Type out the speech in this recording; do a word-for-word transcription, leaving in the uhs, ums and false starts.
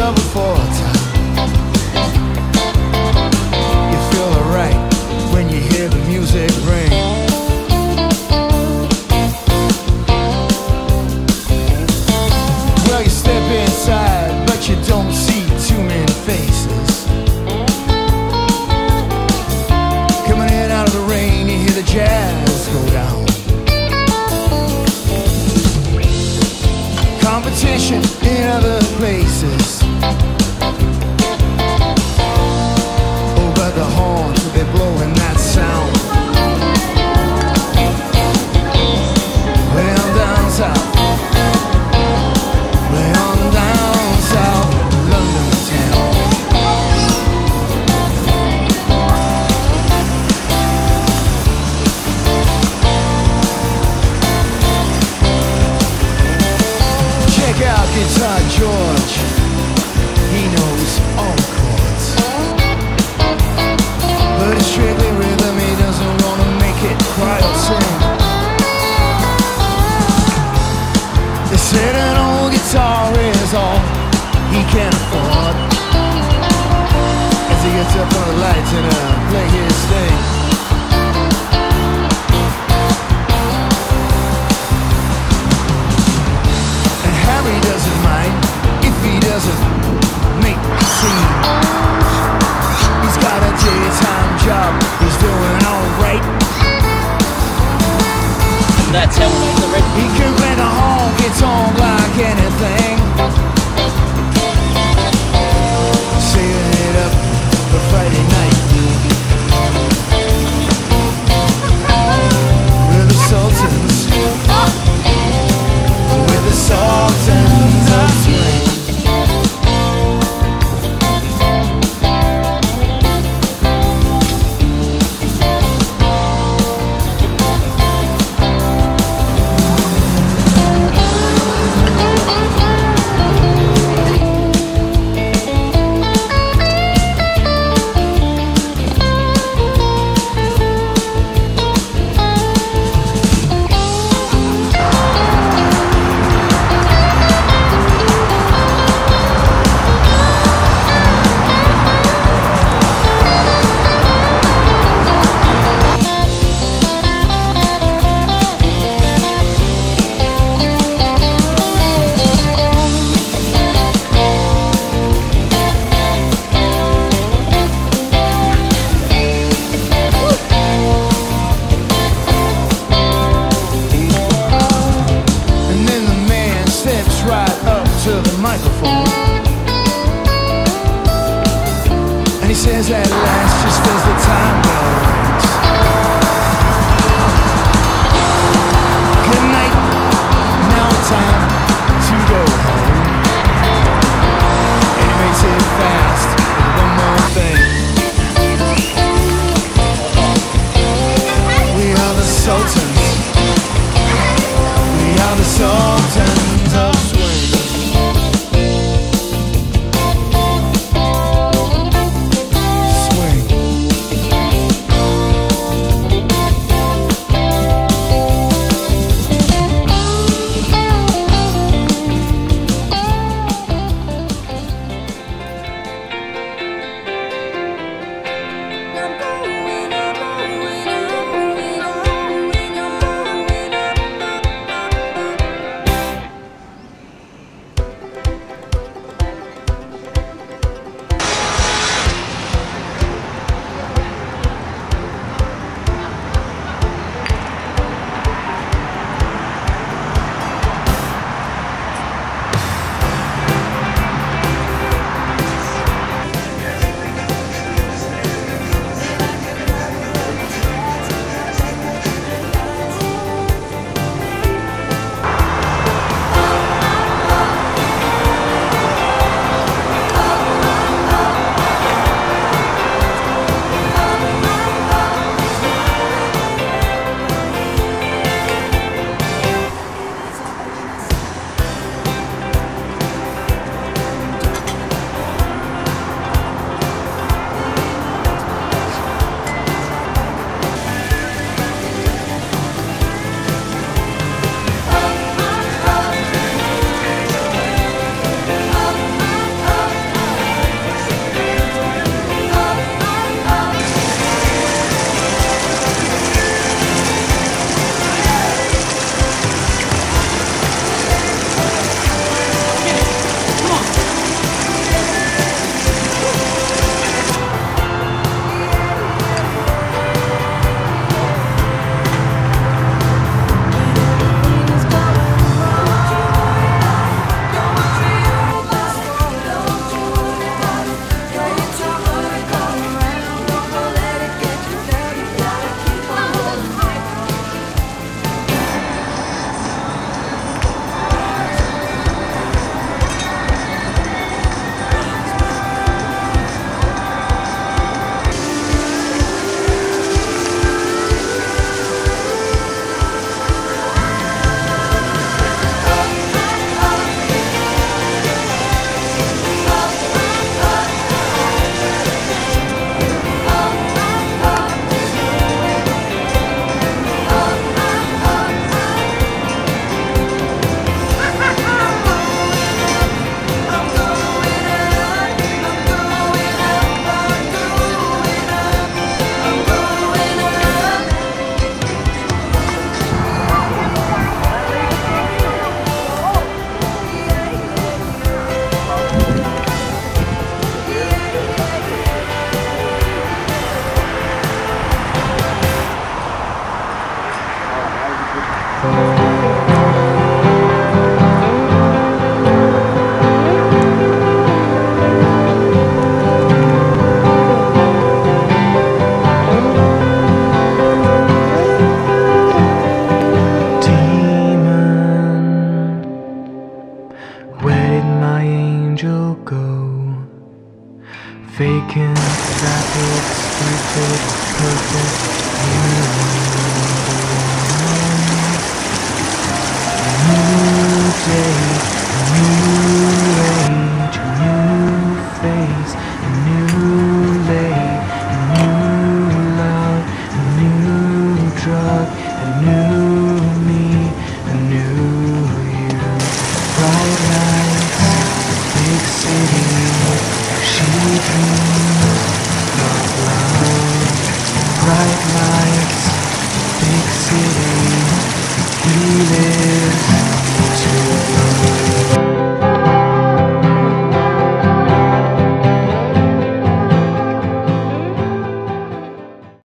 yourself before time. You feel alright when you hear the music ring. Well, you step inside, but you don't see too many faces. Coming in out of the rain, you hear the jazz go down. Competition in other places. Oh, but the horns, they're blowing that sound. Way on down south, way on down south, London town. Check out Guitar George, he knows all the chords, but it's strictly rhythm, he doesn't wanna make it cry or sing. They said an old guitar is all he can afford, as he gets up on the lights and uh, play his thing. And Harry doesn't mind if he doesn't make a scene. He's got a daytime job, he's doing alright. That's how we the red. He can rent a honky tonk like anything. Saving it up for Friday night. ago. Vacant, rapid, stupid, perfect. You were the one. A new day, a new age, a new face, a new lay, a new love, a new drug, a new me, a new you. Bright lights, big city, she dreams of love. Bright lights, big city, he lives.